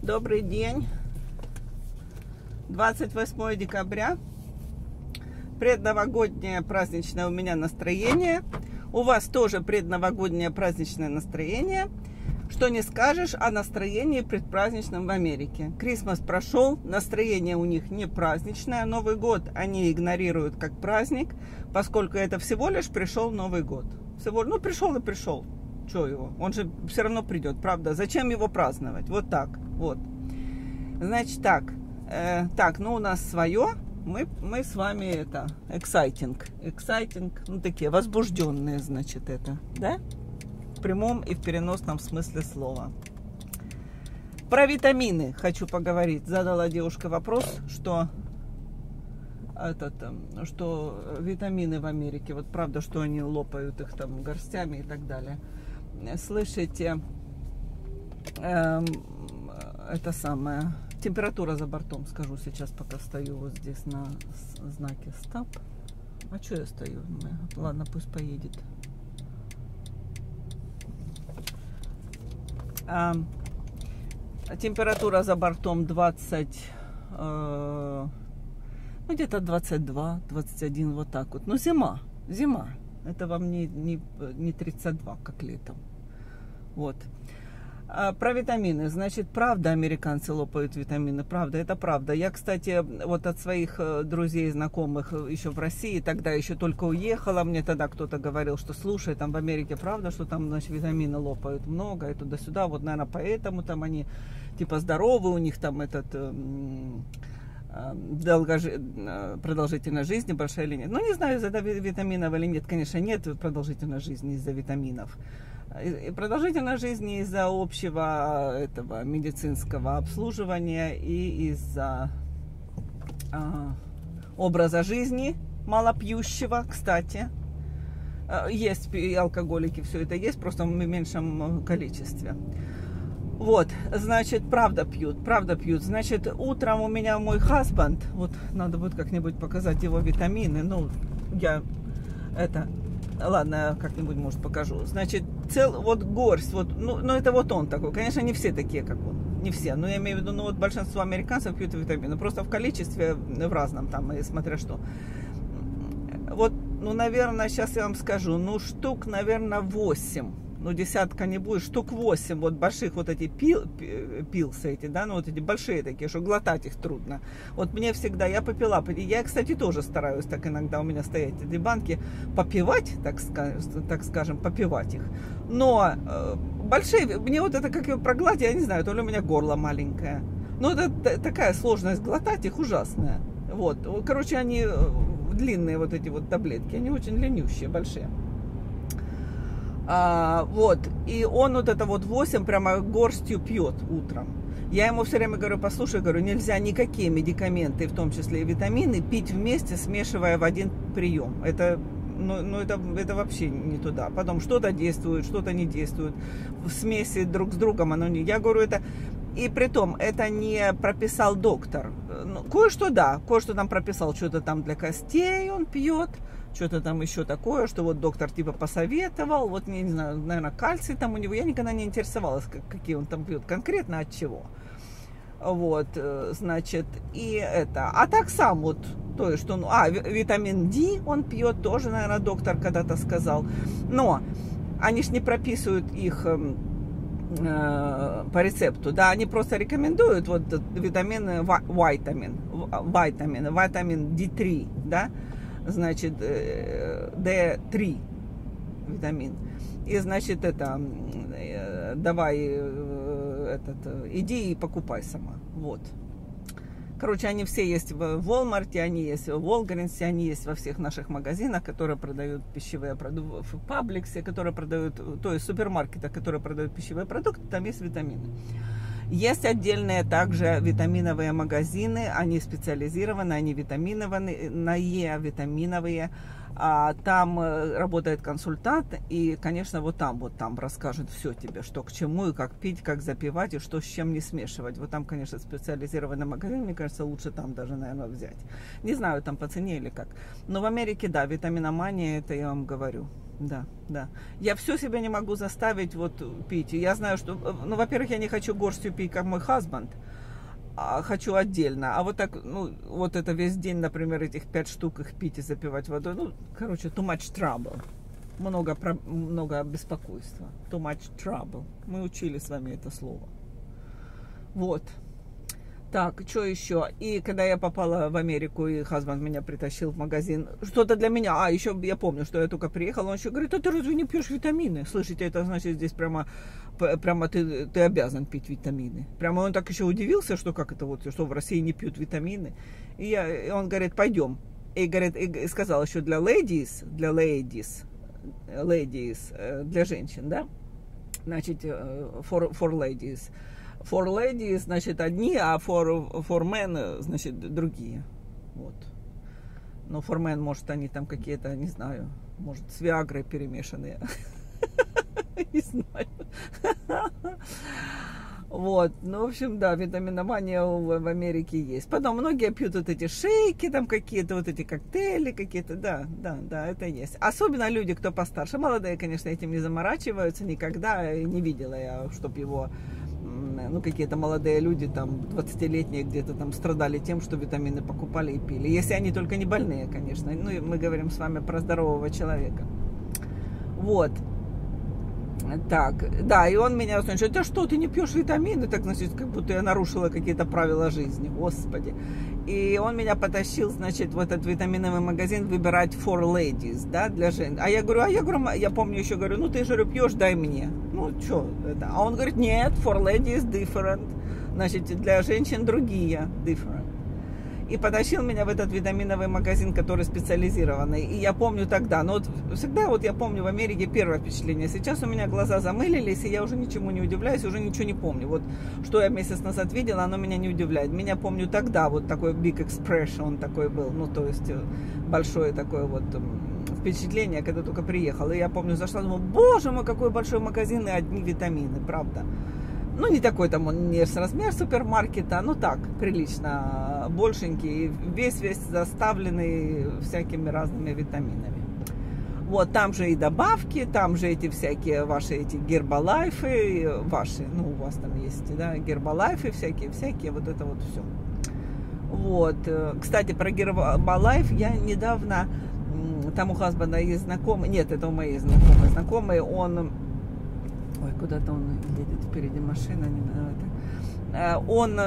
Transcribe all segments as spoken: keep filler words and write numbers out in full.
Добрый день. двадцать восьмое декабря. Предновогоднее праздничное у меня настроение. У вас тоже предновогоднее праздничное настроение. Что не скажешь о настроении предпраздничном в Америке. Крисмас прошел, настроение у них не праздничное. Новый год они игнорируют как праздник, поскольку это всего лишь пришел Новый год. Всего, ну, пришел и пришел. Что его? Он же все равно придет, правда? Зачем его праздновать? Вот так, вот. Значит, так. Э, так, ну, у нас свое. Мы, мы с вами это, exciting. Exciting, ну, такие возбужденные, значит, это, да? В прямом и в переносном смысле слова. Про витамины хочу поговорить. Задала девушка вопрос, что, этот, что витамины в Америке, вот правда, что они лопают их там горстями и так далее. Слышите, эм, это самое, температура за бортом, скажу сейчас, пока стою вот здесь на знаке стоп. А что я стою? Ладно, пусть поедет. А, температура за бортом двадцать, э, ну где-то двадцать два, двадцать один, вот так вот. Но зима, зима. Это вам не, не, не тридцать два, как летом. Вот. А про витамины. Значит, правда, американцы лопают витамины. Правда, это правда. Я, кстати, вот от своих друзей, знакомых еще в России, тогда еще только уехала, мне тогда кто-то говорил, что слушай, там в Америке правда, что там, значит, витамины лопают много и туда-сюда. Вот, наверное, поэтому там они типа здоровы, у них там этот... Долгожи... продолжительность жизни большая или нет. Ну, не знаю, из-за витаминов или нет. Конечно, нет продолжительной жизни из-за витаминов. И продолжительность жизни из-за общего этого медицинского обслуживания и из-за а, образа жизни малопьющего, кстати. Есть и алкоголики, все это есть, просто в меньшем количестве. Вот, значит, правда пьют, правда пьют. Значит, утром у меня мой хазбанд, вот надо будет как-нибудь показать его витамины. Ну, я это, ладно, как-нибудь, может, покажу. Значит, цел, вот горсть, вот, ну, ну, это вот он такой. Конечно, не все такие, как он, не все. Но я имею в виду, ну, вот большинство американцев пьют витамины. Просто в количестве, в разном там, и смотря что. Вот, ну, наверное, сейчас я вам скажу, ну, штук, наверное, восемь. Ну, десятка не будет, штук восемь, вот больших вот эти пил, пилсы эти, да, ну, вот эти большие такие, что глотать их трудно. Вот мне всегда, я попила, я, кстати, тоже стараюсь так иногда у меня стоять эти банки, попивать, так скажем, так скажем, попивать их. Но э, большие, мне вот это, как его прогладить, я не знаю, то ли у меня горло маленькое. Но это такая сложность глотать их ужасная. Вот, короче, они длинные вот эти вот таблетки, они очень длиннющие, большие. А, вот, и он вот это вот восемь прямо горстью пьет утром. Я ему все время говорю, послушай, говорю, нельзя никакие медикаменты, в том числе и витамины, пить вместе, смешивая в один прием. Это, ну, ну это, это вообще не туда. Потом что-то действует, что-то не действует. В смеси друг с другом оно не... Я говорю, это... И при том, это не прописал доктор. Ну, кое-что да, кое-что там прописал, что-то там для костей он пьет, что-то там еще такое, что вот доктор типа посоветовал, вот, не, не знаю, наверное, кальций там у него, я никогда не интересовалась, какие он там пьет, конкретно от чего. Вот, значит, и это, а так сам вот, то есть, что, ну, а, витамин D он пьет, тоже, наверное, доктор когда-то сказал, но они ж не прописывают их по рецепту, да, они просто рекомендуют вот витамины, витамин, витамин, витамин ди три, да, значит, ди три витамин. И, значит, это, давай, этот, иди и покупай сама. Вот. Короче, они все есть в Walmart, они есть в Walgreens, они есть во всех наших магазинах, которые продают пищевые продукты, в Publix, которые продают, то есть в супермаркетах, которые продают пищевые продукты, там есть витамины. Есть отдельные также витаминовые магазины, они специализированы, они витаминовые, витаминовые, А там работает консультант, и, конечно, вот там, вот там расскажет все тебе, что к чему, и как пить, как запивать, и что с чем не смешивать. Вот там, конечно, специализированный магазин, мне кажется, лучше там даже, наверное, взять. Не знаю, там по цене или как. Но в Америке, да, витаминомания, это я вам говорю. Да, да. Я все себя не могу заставить вот пить. И я знаю, что, ну, во-первых, я не хочу горстью пить, как мой хазбанд. А хочу отдельно. А вот так, ну, вот это весь день, например, этих пять штук их пить и запивать водой. Ну, короче, too much trouble. Много, много беспокойства. Too much trouble. Мы учили с вами это слово. Вот. Так, что еще? И когда я попала в Америку, и хазбанд меня притащил в магазин, что-то для меня, а, еще я помню, что я только приехала, он еще говорит, а ты разве не пьешь витамины? Слышите, это значит, здесь прямо, прямо ты, ты обязан пить витамины. Прямо он так еще удивился, что как это вот, что в России не пьют витамины. И, я, и он говорит, пойдем. И, говорит, и сказал еще для ladies, для ladies, ladies, для женщин, да? Значит, for, for ladies. For ladies, значит, одни, а for, for men, значит, другие. Вот. Но for men, может, они там какие-то, не знаю, может, с Виагрой перемешанные. Не знаю. Вот. Ну, в общем, да, витаминомания в Америке есть. Потом многие пьют вот эти шейки, там какие-то, вот эти коктейли какие-то. Да, да, да, это есть. Особенно люди, кто постарше. Молодые, конечно, этим не заморачиваются никогда. Не видела я, чтоб его... Ну, какие-то молодые люди, там, двадцатилетние где-то там страдали тем, что витамины покупали и пили. Если они только не больные, конечно. Ну, мы говорим с вами про здорового человека. Вот. Так, да, и он меня спрашивает, да что, ты не пьешь витамины? Так, значит, как будто я нарушила какие-то правила жизни, господи. И он меня потащил, значит, в этот витаминовый магазин выбирать for ladies, да, для женщин. А я говорю, а я говорю, я помню еще, говорю, ну ты же пьешь, дай мне. Ну, что это? А он говорит, нет, for ladies different. Значит, для женщин другие different. И потащил меня в этот витаминовый магазин, который специализированный. И я помню тогда, но вот всегда вот я помню в Америке первое впечатление. Сейчас у меня глаза замылились, и я уже ничему не удивляюсь, уже ничего не помню. Вот что я месяц назад видела, оно меня не удивляет. Меня помню тогда, вот такой big expression такой был, ну то есть большое такое вот впечатление, когда только приехала. И я помню, зашла, думаю, боже мой, какой большой магазин и одни витамины, правда. Ну, не такой там он, не с размер супермаркета, ну так, прилично большенький, весь-весь заставленный всякими разными витаминами. Вот, там же и добавки, там же эти всякие ваши эти гербалайфы, ваши, ну, у вас там есть, да, гербалайфы всякие-всякие, вот это вот все. Вот, кстати, про гербалайф я недавно, там у хазбанда есть знакомый, нет, это у моей знакомой, знакомый, он... Ой, куда-то он едет, впереди машина. Он,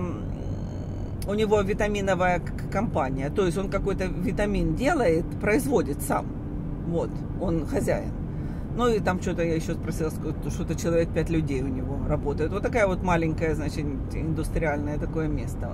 у него витаминовая компания, то есть он какой-то витамин делает, производит сам. Вот, он хозяин. Ну и там что-то я еще спросила, что-то человек пять людей у него работает. Вот такая вот маленькая, значит, индустриальное такое место.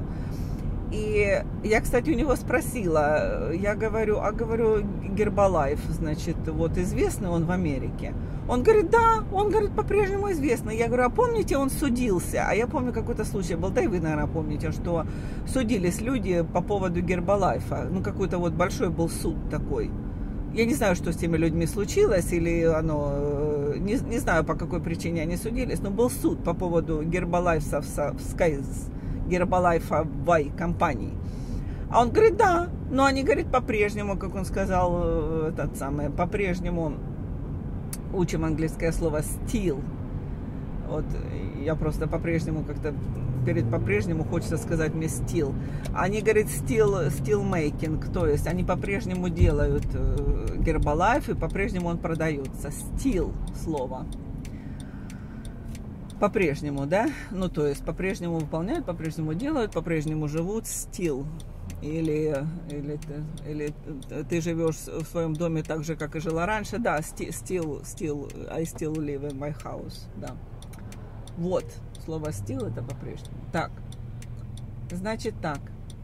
И я, кстати, у него спросила, я говорю, а говорю, Гербалайф, значит, вот известный он в Америке. Он говорит, да, он говорит, по-прежнему известный. Я говорю, а помните, он судился? А я помню, какой-то случай был, да и вы, наверное, помните, что судились люди по поводу Гербалайфа. Ну, какой-то вот большой был суд такой. Я не знаю, что с теми людьми случилось, или оно, не, не знаю, по какой причине они судились, но был суд по поводу Гербалайфовской гербалайфовой компании. А он говорит, да, но они, говорит, по-прежнему, как он сказал, этот самый, по-прежнему учим английское слово still. Вот я просто по-прежнему как-то перед по-прежнему хочется сказать мне still. Они, говорит, still, still making, то есть они по-прежнему делают гербалайф и по-прежнему он продается. Still слово. По-прежнему, да? Ну, то есть, по-прежнему выполняют, по-прежнему делают, по-прежнему живут, still. Или, или, ты, или ты живешь в своем доме так же, как и жила раньше. Да, still, still, I still live in my house, да. Вот, слово still это по-прежнему. Так, значит так.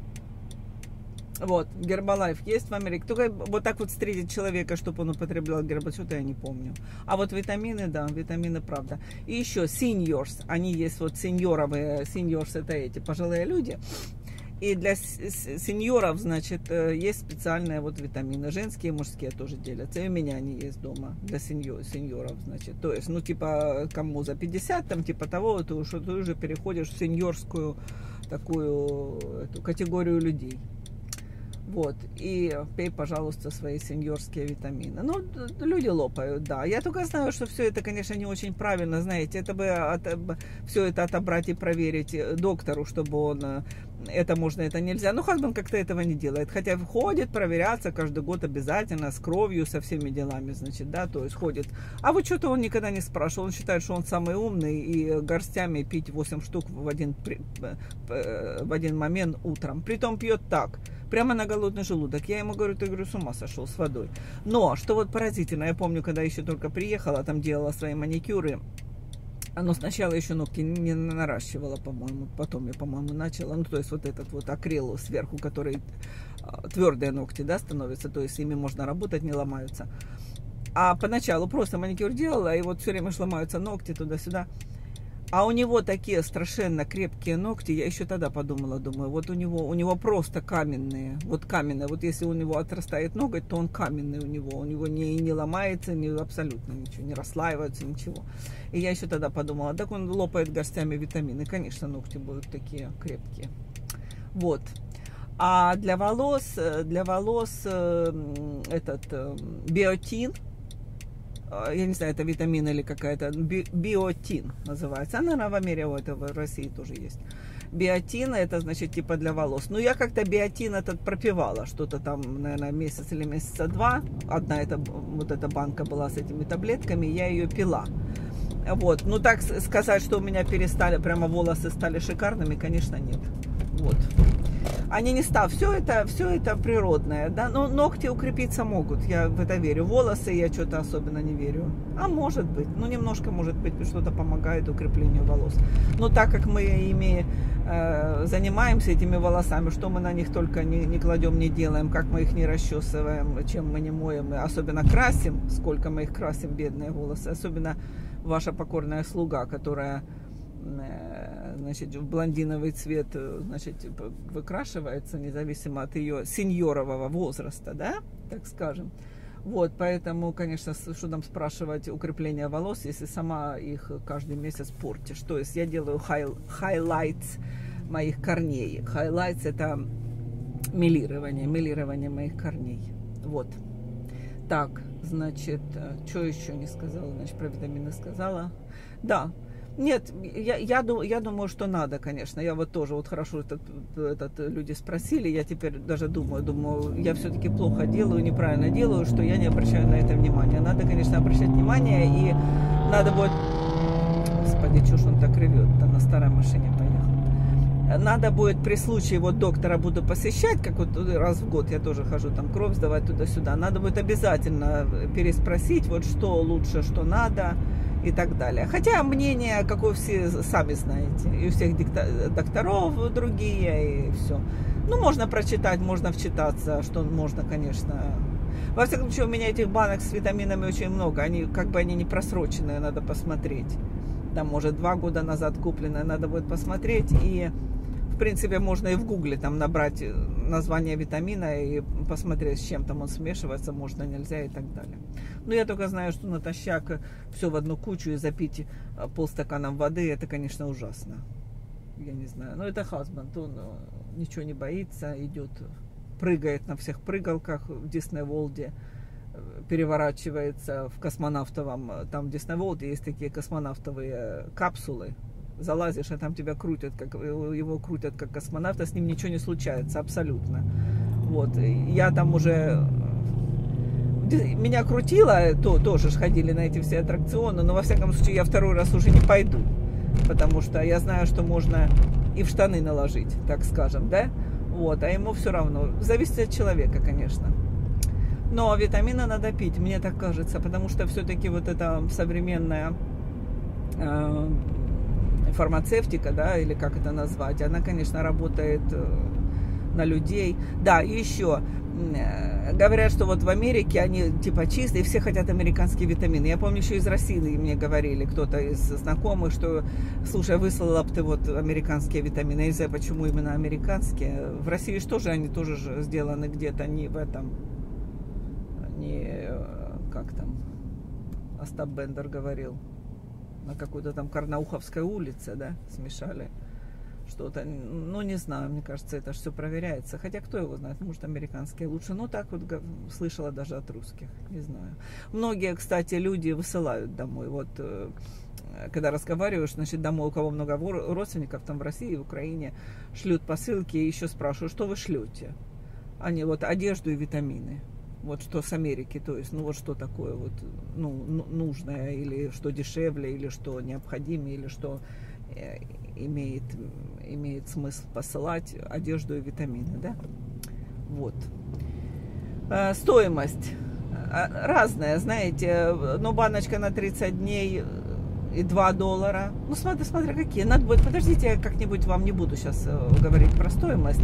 Вот, Гербалайф есть в Америке. Только вот так вот встретить человека, чтобы он употреблял Гербалайф, что-то я не помню. А вот витамины, да, витамины, правда. И еще seniors, они есть вот сеньоровые, seniors это эти пожилые люди. И для сеньоров, значит, есть специальные вот витамины. Женские и мужские тоже делятся. И у меня они есть дома для сеньор, сеньоров, значит. То есть, ну, типа, кому за пятьдесят, там, типа того, то что ты уже переходишь в сеньорскую такую эту категорию людей. Вот, и пей, пожалуйста, свои сеньорские витамины. Ну, люди лопают, да. Я только знаю, что все это, конечно, не очень правильно, знаете. Это бы от, все это отобрать и проверить доктору, чтобы он... Это можно, это нельзя. Но Хазбанд как-то этого не делает. Хотя ходит проверяться каждый год обязательно, с кровью, со всеми делами, значит, да, то есть ходит. А вот что-то он никогда не спрашивал. Он считает, что он самый умный, и горстями пить восемь штук в один, в один момент утром. Притом пьет так, прямо на голодный желудок. Я ему говорю, ты, говорю, с ума сошел с водой. Но, что вот поразительно, я помню, когда еще только приехала, там делала свои маникюры, оно сначала еще ногти не наращивало, по-моему, потом я, по-моему, начала, ну, то есть вот этот вот акрил сверху, который твердые ногти, да, становятся, то есть ими можно работать, не ломаются. А поначалу просто маникюр делала, и вот все время ломаются ногти туда-сюда. А у него такие страшенно крепкие ногти, я еще тогда подумала, думаю, вот у него, у него просто каменные, вот каменные, вот если у него отрастает ноготь, то он каменный у него, у него не, не ломается, не, абсолютно ничего, не расслаивается, ничего. И я еще тогда подумала, так он лопает горстями витамины, конечно, ногти будут такие крепкие. Вот. А для волос, для волос этот биотин, я не знаю, это витамин или какая-то, би, биотин называется. Она, наверное, в Америке, это в России тоже есть. Биотин, это значит типа для волос. Ну, я как-то биотин этот пропивала, что-то там, наверное, месяц или месяца два. Одна эта, вот эта банка была с этими таблетками, я ее пила. Вот, ну так сказать, что у меня перестали, прямо волосы стали шикарными, конечно, нет. Вот. Они не став, все это, все это природное, да, но ногти укрепиться могут, я в это верю. Волосы я что-то особенно не верю. А может быть, ну немножко может быть что-то помогает укреплению волос. Но так как мы ими э, занимаемся, этими волосами, что мы на них только не, не кладем, не делаем, как мы их не расчесываем, чем мы не моем, особенно красим, сколько мы их красим, бедные волосы, особенно ваша покорная слуга, которая... значит, в блондиновый цвет, значит, выкрашивается, независимо от ее сеньорового возраста, да, так скажем. Вот, поэтому, конечно, что там спрашивать укрепление волос, если сама их каждый месяц портишь. То есть я делаю хайлайтс моих корней. Хайлайтс — это мелирование, мелирование моих корней. Вот. Так, значит, что еще не сказала? Значит, про витамины сказала. Да. Нет, я, я, я думаю, что надо, конечно. Я вот тоже, вот хорошо, этот, этот, люди спросили, я теперь даже думаю, думаю, я все-таки плохо делаю, неправильно делаю, что я не обращаю на это внимания. Надо, конечно, обращать внимание, и надо будет... Господи, чушь он так ревет-то, на старой машине поехал. Надо будет при случае, вот доктора буду посещать, как вот раз в год я тоже хожу, там кровь сдавать туда-сюда. Надо будет обязательно переспросить, вот что лучше, что надо. И так далее. Хотя мнение, как вы все сами знаете, и у всех докторов другие, и все. Ну, можно прочитать, можно вчитаться, что можно, конечно. Во всяком случае, у меня этих банок с витаминами очень много. Они, как бы они не просроченные, надо посмотреть. Там, может, два года назад купленные, надо будет посмотреть. И, в принципе, можно и в гугле там набрать название витамина и посмотреть, с чем там он смешивается, можно, нельзя и так далее. Но я только знаю, что натощак все в одну кучу и запить полстакана воды, это, конечно, ужасно. Я не знаю. Но это Хазбанд, он ничего не боится, идет, прыгает на всех прыгалках в Дисней Ворлде, переворачивается в космонавтовом, там в Дисней Ворлде есть такие космонавтовые капсулы, залазишь, а там тебя крутят, как, его крутят как космонавта, с ним ничего не случается, абсолютно. Вот, я там уже... Меня крутило, то, тоже ходили на эти все аттракционы, но во всяком случае я второй раз уже не пойду, потому что я знаю, что можно и в штаны наложить, так скажем, да? Вот, а ему все равно. Зависит от человека, конечно. Но витамины надо пить, мне так кажется, потому что все-таки вот эта современная э, фармацевтика, да, или как это назвать, она, конечно, работает на людей. Да, и еще говорят, что вот в Америке они типа чистые, все хотят американские витамины. Я помню, еще из России мне говорили, кто-то из знакомых, что, слушай, выслала бы ты вот американские витамины. Я не знаю, почему именно американские. В России что же они тоже же сделаны где-то не в этом, не, как там, Остап Бендер говорил, на какой-то там Карнауховской улице, да, смешали что-то, ну, не знаю, мне кажется, это все проверяется. Хотя, кто его знает, может, американские лучше. Ну, так вот слышала даже от русских, не знаю. Многие, кстати, люди высылают домой. Вот, когда разговариваешь, значит, домой, у кого много родственников, там в России, в Украине, шлют посылки и еще спрашивают, что вы шлете? Они вот одежду и витамины. Вот что с Америки, то есть, ну, вот что такое вот, ну, нужное, или что дешевле, или что необходимее, или что имеет, имеет смысл посылать одежду и витамины, да? Вот. Стоимость разная, знаете, но баночка на тридцать дней и два доллара. Ну, смотри, смотря какие. Надо будет, подождите, я как-нибудь вам не буду сейчас говорить про стоимость.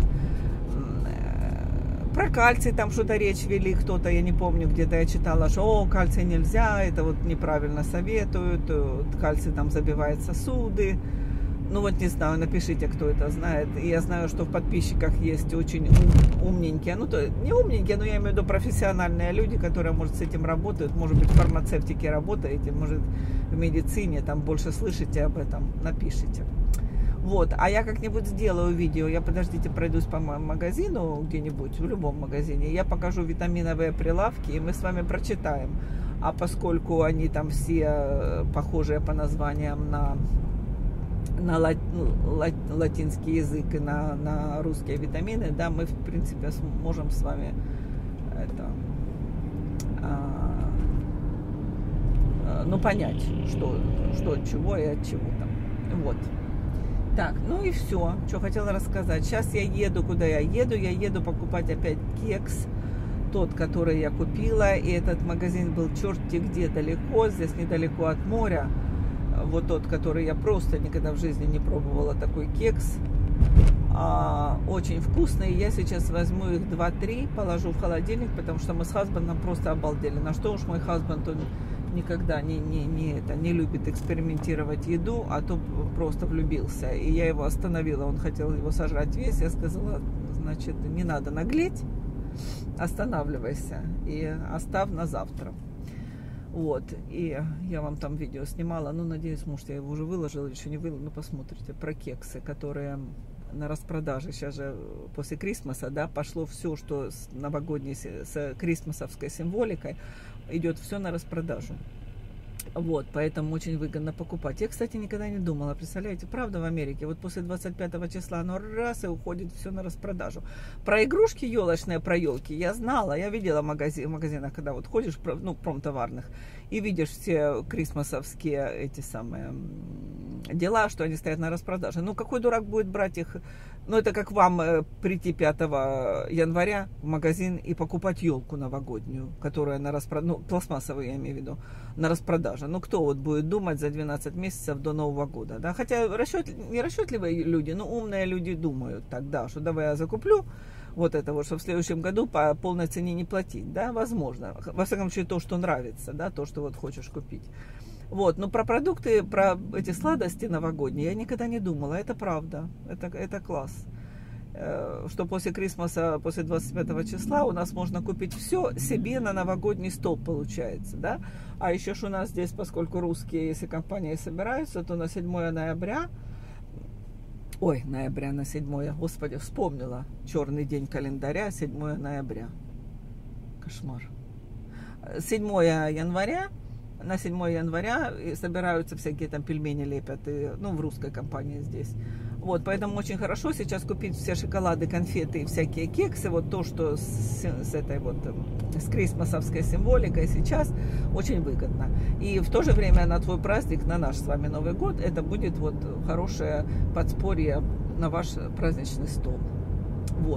Про кальций там что-то речь вели кто-то, я не помню, где-то я читала, что о, кальций нельзя, это вот неправильно советуют, кальций там забивает сосуды. Ну вот не знаю, напишите, кто это знает. И я знаю, что в подписчиках есть очень ум, умненькие, ну то не умненькие, но я имею в виду профессиональные люди, которые, может, с этим работают, может быть, в фармацевтике работаете, может, в медицине, там больше слышите об этом, напишите. Вот, а я как-нибудь сделаю видео, я, подождите, пройдусь по магазину где-нибудь, в любом магазине, я покажу витаминовые прилавки, и мы с вами прочитаем. А поскольку они там все похожие по названиям на, на лат, ну, лат, латинский язык и на, на русские витамины, да, мы, в принципе, можем с вами это, а, ну, понять, что, что от чего и от чего там. Вот. Так, ну и все, что хотела рассказать. Сейчас я еду, куда я еду. Я еду покупать опять кекс, тот, который я купила. И этот магазин был черти где далеко, здесь недалеко от моря. Вот тот, который я просто никогда в жизни не пробовала, такой кекс. А, очень вкусный. Я сейчас возьму их два-три, положу в холодильник, потому что мы с хазбандом просто обалдели. На что уж мой хазбанд, он никогда не, не, не, это, не любит экспериментировать еду, а то просто влюбился. И я его остановила, он хотел его сожрать весь. Я сказала, значит, не надо наглеть, останавливайся и оставь на завтра. Вот, и я вам там видео снимала, ну, надеюсь, может, я его уже выложила, еще не выложила, ну, посмотрите, про кексы, которые на распродаже. Сейчас же после Крисмаса, да, пошло все, что с новогодней, с крисмасовской символикой, идет все на распродажу. Вот, поэтому очень выгодно покупать. Я, кстати, никогда не думала, представляете, правда, в Америке, вот после двадцать пятого числа оно раз и уходит все на распродажу. Про игрушки елочные, про елки я знала, я видела в магазин, магазинах, когда вот ходишь, ну, промтоварных, и видишь все крисмасовские эти самые дела, что они стоят на распродаже. Ну, какой дурак будет брать их? Ну, это как вам э, прийти пятого января в магазин и покупать елку новогоднюю, которая на распродаже, ну, пластмассовую я имею в виду, на распродаже. Ну, кто вот будет думать за двенадцать месяцев до Нового года, да? Хотя расчет, не расчетливые люди, но умные люди думают тогда, что давай я закуплю вот это вот, чтобы в следующем году по полной цене не платить, да, возможно. Во всяком случае, то, что нравится, да, то, что вот хочешь купить. Вот, но про продукты, про эти сладости новогодние я никогда не думала, это правда, это, это класс. Что после Крисмаса, после двадцать пятого числа у нас можно купить все себе на новогодний стол, получается, да. А еще ж у нас здесь, поскольку русские, если компании собираются, то на седьмое ноября, ой, ноября на седьмое, господи, вспомнила, черный день календаря, седьмое ноября, кошмар. седьмое января, на седьмое января собираются всякие там пельмени лепят, и, ну, в русской компании здесь. Вот, поэтому очень хорошо сейчас купить все шоколады, конфеты и всякие кексы, вот то, что с, с этой вот, с крисмасовской символикой сейчас очень выгодно. И в то же время на твой праздник, на наш с вами Новый год, это будет вот хорошее подспорье на ваш праздничный стол. Вот.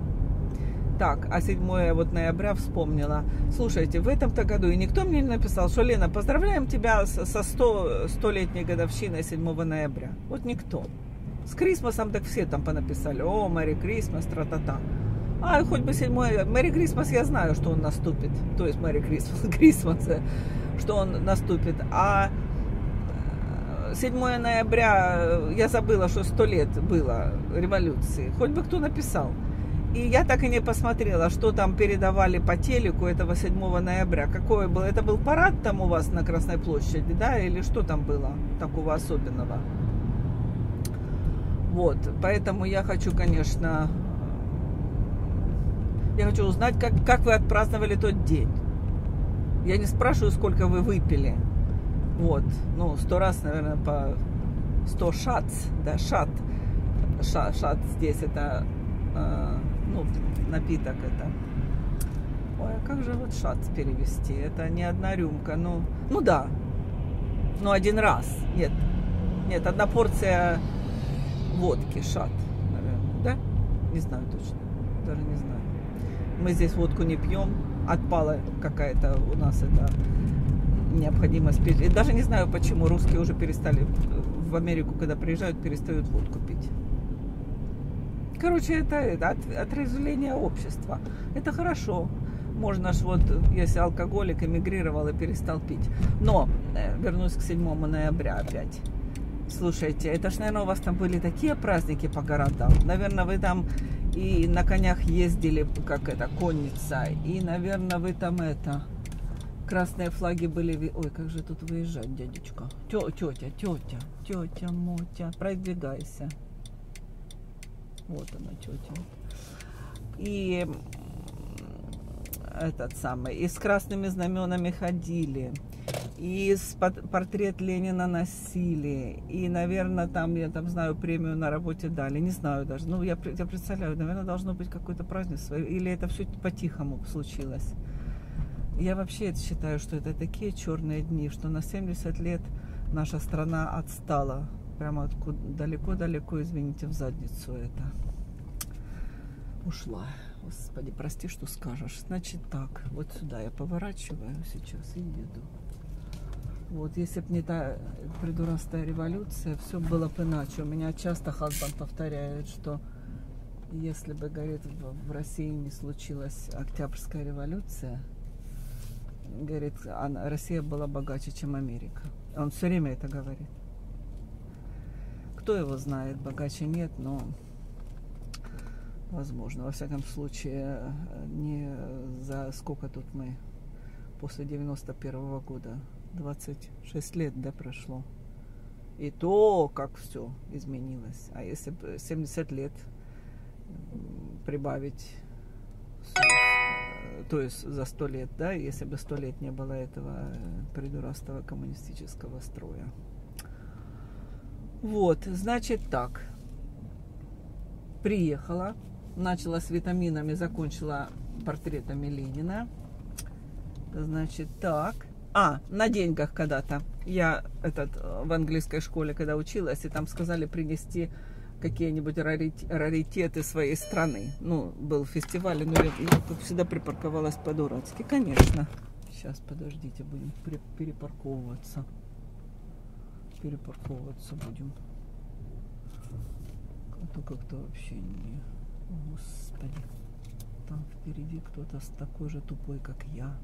Так, а седьмое вот ноября вспомнила. Слушайте, в этом-то году и никто мне не написал, что Лена, поздравляем тебя со сто, столетней годовщиной седьмого ноября. Вот никто. С Крисмасом так все там понаписали. О, Мэри Крисмас, тра-та-та. А хоть бы седьмой... Мэри Крисмас я знаю, что он наступит. То есть Мэри Крисмас, Крисмас, что он наступит. А седьмое ноября, я забыла, что сто лет было революции. Хоть бы кто написал. И я так и не посмотрела, что там передавали по телеку этого седьмого ноября. Какой был? Это был парад там у вас на Красной площади, да? Или что там было такого особенного? Вот, поэтому я хочу, конечно, я хочу узнать, как, как вы отпраздновали тот день. Я не спрашиваю, сколько вы выпили. Вот, ну, сто раз, наверное, по сто шатс, да, шат. Шат, шат здесь это, э, ну, напиток это. Ой, а как же вот шатс перевести? Это не одна рюмка, ну, ну да. Ну, один раз. Нет, нет, одна порция водки, шат, наверное, да? Не знаю точно, даже не знаю. Мы здесь водку не пьем, отпала какая-то у нас это необходимость пить. И даже не знаю, почему русские уже перестали в Америку, когда приезжают, перестают водку пить. Короче, это, это от, отрезвление общества. Это хорошо. Можно ж вот, если алкоголик эмигрировал и перестал пить. Но, э, вернусь к седьмому ноября опять. Слушайте, это ж, наверное, у вас там были такие праздники по городам. Наверное, вы там и на конях ездили, как это, конница. И, наверное, вы там это, красные флаги были. Ой, как же тут выезжать, дядечка. Тё, тетя, тетя, тетя, мотя, продвигайся. Вот она, тетя. И этот самый, и с красными знаменами ходили. И портрет Ленина носили. И, наверное, там, я там знаю, премию на работе дали. Не знаю даже. Ну, я, я представляю, наверное, должно быть какое-то празднество. Или это все по-тихому случилось. Я вообще считаю, что это такие черные дни, что на семьдесят лет наша страна отстала. Прямо далеко-далеко, извините, в задницу это. Ушла. Господи, прости, что скажешь. Значит так, вот сюда я поворачиваю сейчас и еду. Вот, если бы не та придурастая революция, все было бы иначе. У меня часто хазбанд повторяет, что если бы, говорит, в России не случилась Октябрьская революция, говорит, Россия была богаче, чем Америка. Он все время это говорит. Кто его знает, богаче нет, но возможно. Во всяком случае, не за сколько тут мы, после девяносто первого года, двадцать шесть лет, да, прошло. И то, как все изменилось. А если бы семьдесят лет прибавить, то есть за сто лет, да, если бы сто лет не было этого придурастого коммунистического строя. Вот, значит так. Приехала, начала с витаминами, закончила портретами Ленина. Значит, так. А, на деньгах когда-то. Я этот, в английской школе, когда училась, и там сказали принести какие-нибудь раритеты своей страны. Ну, был фестиваль, но я, я тут всегда припарковалась по-дурацки. Конечно. Сейчас, подождите, будем перепарковываться. Перепарковываться будем. А то как-то вообще не... Господи. Там впереди кто-то такой же тупой, как я.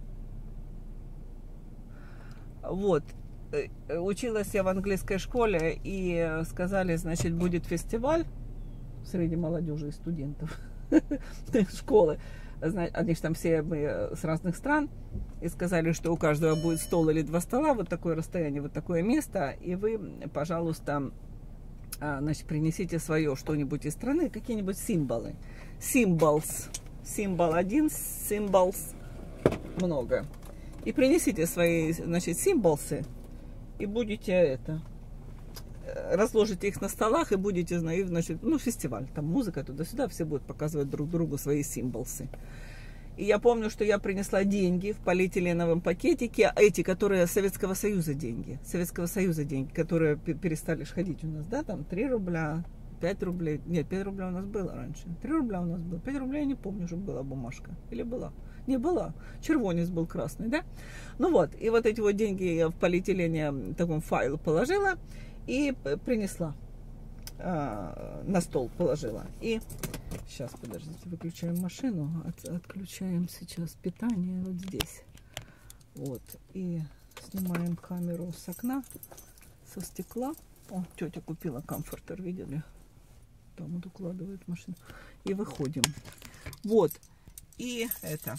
Вот. Училась я в английской школе, и сказали, значит, будет фестиваль среди молодежи и студентов школы. Они же там все мы с разных стран. И сказали, что у каждого будет стол или два стола, вот такое расстояние, вот такое место. И вы, пожалуйста, значит, принесите свое что-нибудь из страны, какие-нибудь символы. Symbols. Символ один, symbols много. И принесите свои, значит, символсы. И будете это, разложите их на столах и будете, значит, ну, фестиваль, там музыка туда-сюда, все будут показывать друг другу свои символсы. И я помню, что я принесла деньги в полиэтиленовом пакетике, эти, которые Советского Союза деньги, Советского Союза деньги, которые перестали ходить у нас, да, там три рубля, пять рублей, нет, пять рублей у нас было раньше, три рубля у нас было, пять рублей я не помню, что была бумажка, или была. Не была. Червонец был красный, да? Ну вот, и вот эти вот деньги я в полиэтилене в таком файл положила и принесла. а, на стол положила. И сейчас, подождите, выключаем машину, от, отключаем сейчас питание вот здесь. Вот, и снимаем камеру с окна, со стекла. О, тетя купила комфортер, видели? Там вот укладывает машину. И выходим. Вот. И это.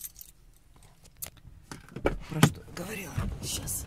Про что я говорила? Сейчас.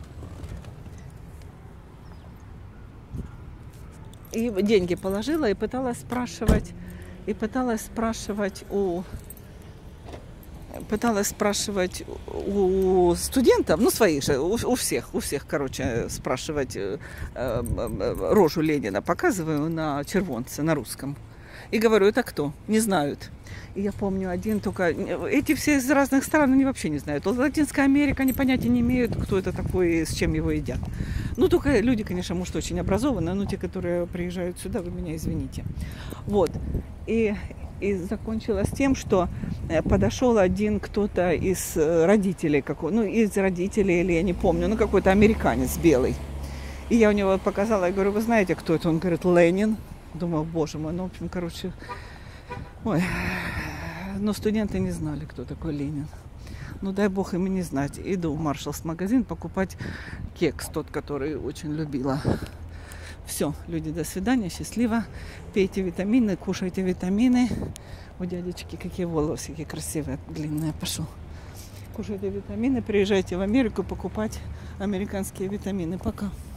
И деньги положила и пыталась спрашивать. И пыталась спрашивать у... Пыталась спрашивать у студентов, ну своих же, у, у всех, у всех, короче, спрашивать э, э, рожу Ленина показываю на червонце, на русском. И говорю, это кто? Не знают. И я помню один только... Эти все из разных стран, они вообще не знают. Латинская Америка, они понятия не имеют, кто это такой и с чем его едят. Ну, только люди, конечно, может, очень образованные, но те, которые приезжают сюда, вы меня извините. Вот. И... И закончилось тем, что подошел один кто-то из родителей, какой, ну, из родителей, или я не помню, ну, какой-то американец белый. И я у него показала, я говорю, вы знаете, кто это? Он говорит, Ленин. Думаю, боже мой, ну, в общем, короче, ой, но студенты не знали, кто такой Ленин. Ну, дай бог им и не знать. Иду в Маршалс магазин покупать кекс, тот, который очень любила. Все, люди, до свидания, счастливо. Пейте витамины, кушайте витамины. У дядечки какие волосы красивые, длинные, пошел. Кушайте витамины, приезжайте в Америку покупать американские витамины. Пока.